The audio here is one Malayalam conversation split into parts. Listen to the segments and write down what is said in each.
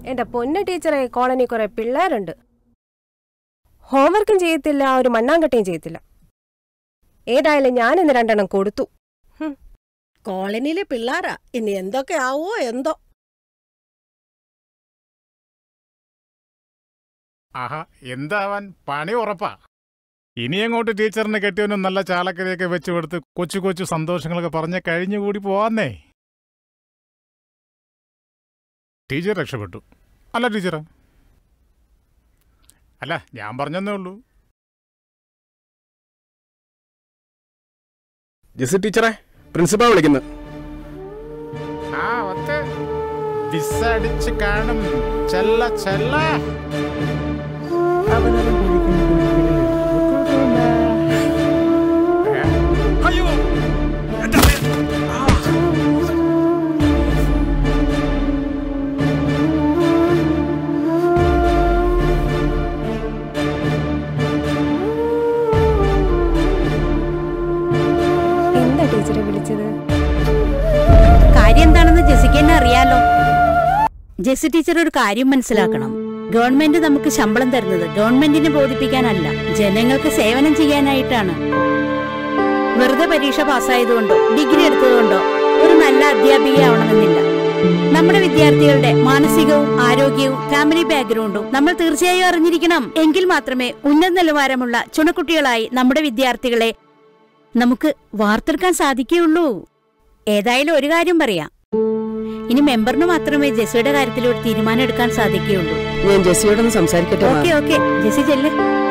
എന്റെ പൊന്ന ടീച്ചറെ, കോളനി കുറെ പിള്ളേരുണ്ട്. ഹോംവർക്കും ചെയ്യത്തില്ല, ഒരു മണ്ണാങ്കട്ടയും ചെയ്യത്തില്ല. ഏതായാലും ഞാനിന്ന് 2 എണ്ണം കൊടുത്തു. കോളനിയിലെ പിള്ളേരാ, ഇനി എന്തൊക്കെ ആവോ എന്തോ. ആഹാ, എന്താവാൻ, പണി ഉറപ്പാ. ഇനി അങ്ങോട്ട് ടീച്ചറിന് കെട്ടിയവനും നല്ല ചാലക്കരയൊക്കെ വെച്ച് കൊടുത്ത് കൊച്ചു കൊച്ചു സന്തോഷങ്ങളൊക്കെ പറഞ്ഞ് കഴിഞ്ഞുകൂടി പോവാന്നേ. ടീച്ചർ രക്ഷപ്പെട്ടു. അല്ല ടീച്ചറാ? അല്ല, ഞാൻ പറഞ്ഞെന്നേ ഉള്ളൂ. ജെസ്സി ടീച്ചറെ, പ്രിൻസിപ്പൽ വിളിക്കുന്നു. ആ ഒത്ത് വിസടിച്ച് കാണും. ചെല്ല ചെല്ല. ടീച്ചറെ വിളിച്ചത് കാര്യം എന്താണെന്ന് ജെസ്സിക്ക് തന്നെ അറിയാലോ. ജെസ്സി ടീച്ചർ ഒരു കാര്യം മനസ്സിലാക്കണം. ഗവൺമെന്റ് നമുക്ക് ശമ്പളം തരുന്നത് ഗവൺമെന്റിനെ ബോധിപ്പിക്കാനല്ല, ജനങ്ങൾക്ക് സേവനം ചെയ്യാനായിട്ടാണ്. വെറുതെ പരീക്ഷ പാസ്സായതുകൊണ്ടോ ഡിഗ്രി എടുത്തതുകൊണ്ടോ ഒരു നല്ല അധ്യാപികയാവണമെന്നില്ല. നമ്മുടെ വിദ്യാർത്ഥികളുടെ മാനസികവും ആരോഗ്യവും ഫാമിലി ബാക്ക്ഗ്രൗണ്ടും നമ്മൾ തീർച്ചയായും അറിഞ്ഞിരിക്കണം. എങ്കിൽ മാത്രമേ ഉന്നത നിലവാരമുള്ള ചുണക്കുട്ടികളായി നമ്മുടെ വിദ്യാർത്ഥികളെ നമുക്ക് വാർത്തെടുക്കാൻ സാധിക്കുകയുള്ളൂ. ഏതായാലും ഒരു കാര്യം പറയാം, ഇനി മെമ്പറിന് മാത്രമേ ജെസ്സിയുടെ കാര്യത്തിൽ ഒരു തീരുമാനം എടുക്കാൻ സാധിക്കുകയുള്ളൂ. ഞാൻ ജെസ്സിയോടൊന്ന് സംസാരിക്കട്ടെ. ഓക്കെ ഓക്കെ, ജെസ്സി ചെല്ല്.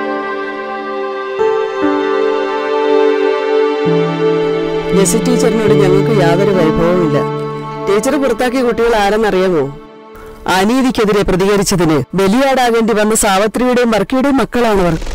ജെസ്സി ടീച്ചറിനോട് ഞങ്ങൾക്ക് യാതൊരു വൈഭവവുമില്ല. ടീച്ചർ പുറത്താക്കിയ കുട്ടികൾ ആരെന്നറിയാമോ? അനീതിക്കെതിരെ പ്രതികരിച്ചതിന് ബലിയാടാകേണ്ടി വന്ന സാവിത്രിയുടെയും വർക്കിയുടെയും മക്കളാണവർ.